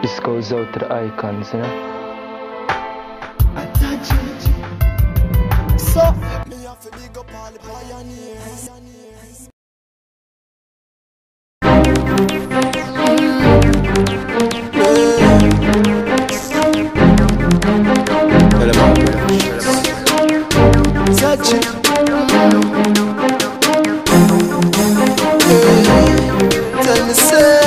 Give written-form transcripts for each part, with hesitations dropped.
This goes out to the icons, you know. So, me have to big up all the pioneers. Touch it. Tell me, say,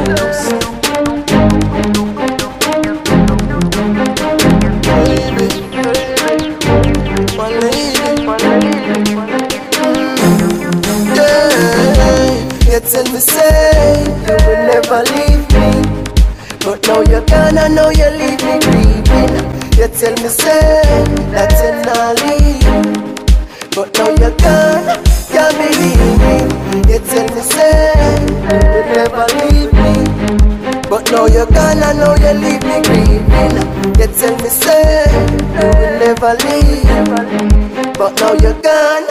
you tell me, say, you will never leave me. But now you're gone, I know you leave me grieving. You tell me, say, that you're not leaving. But now you're gone, can't believe me. You tell me, say, you will never leave me. But now you're gone, I know you leave me grieving. You tell me, say, you will never leave. But now you're gone,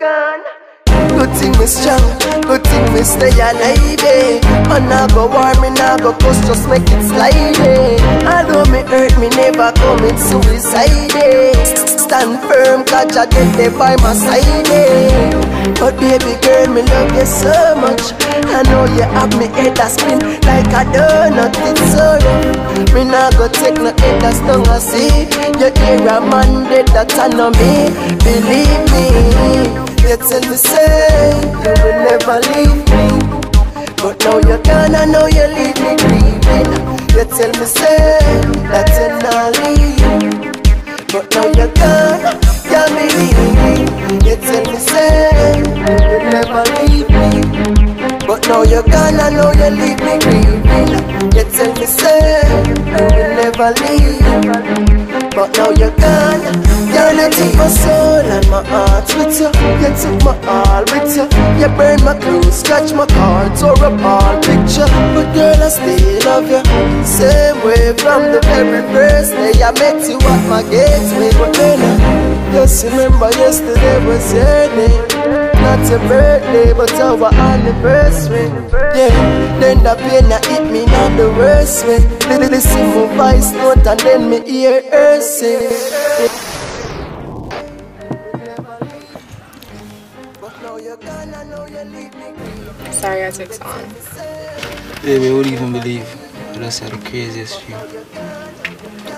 Good thing me strong, good thing me stay alive, eh. Man I go war, me nah go cuss, just make it slide, eh. Although me hurt, me never commit suicide, eh. Stand firm, catch a dead there by my side, eh. But baby girl, me love you so much. I know you have me head a spin like a donut, it's so rough. Me nah go take no head as long as see. You hear a man dead that I know me, believe me. You tell me, say, you will never leave me. But now you're gone, I know you leave me grieving. You tell me, say, that you're not leaving. But now you're gone, can't believe me. You tell me, say, you will never leave me. But now you're gone, I know you leave me grieving. You tell me, say, you will never leave. But now you're gone. Girl, you took my soul and my heart with you. You took my all with you. You burned my clothes, scratched my car, tore up all picture. But girl, I still love you. Same way from the very first day I met you at my gateway. But then just remember yesterday was your day. Not your birthday, but our anniversary. Yeah, then the pain that hit me not the worst way. Listen my voice note and then me hear her say. Sorry I took so long. Baby, I would even believe. I just had the craziest few.